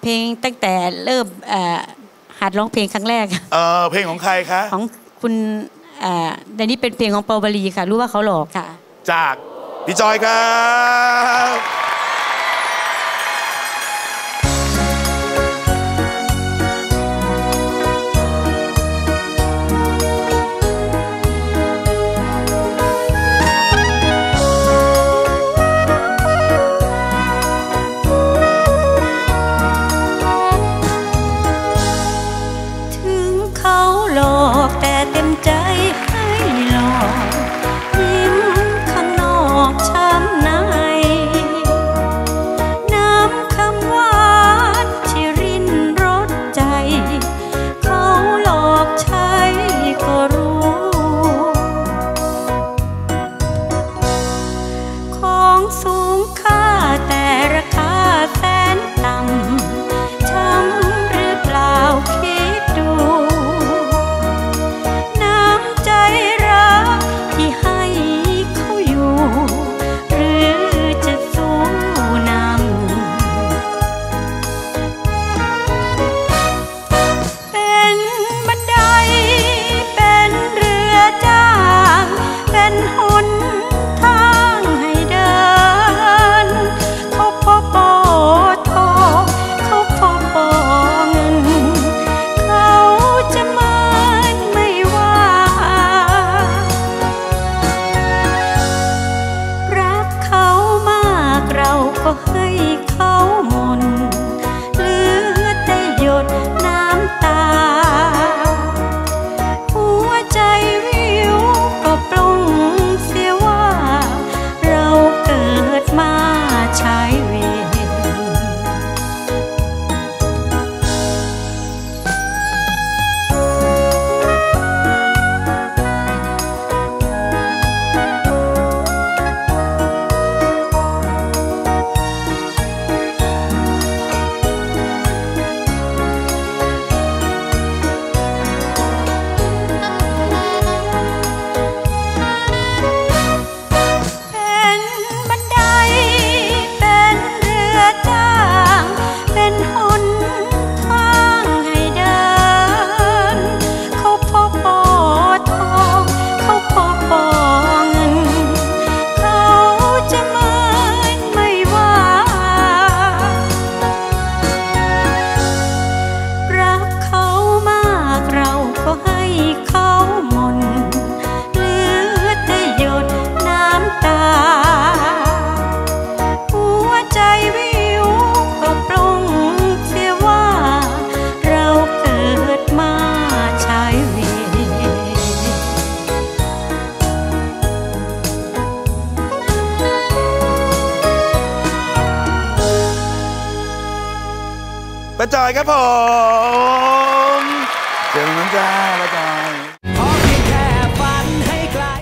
เพลงตั้งแต่เริ่มหัดร้องเพลงครั้งแรกเพลงของใครคะของคุณในนี้เป็นเพลงของเปาวลีค่ะรู้ว่าเขาหลอกค่ะจากพี่จอยครับแต่เต็มใจให้หลอกยิ้มข้างนอกช้ำในน้ำคำหวานที่รินรสใจเขาหลอกใช้ก็รู้ของสูงค่าแต่ราคาแสนต่ำช้ำหรือเปล่าคิดดูก็ให้เขาหม่นเหลือแต่หยดน้ำตาหัวใจวิวก็ปรุงเสียว่าเราเกิดมาใช้เวรป้าจอยครับผมเจอกันจ้าป้าจอย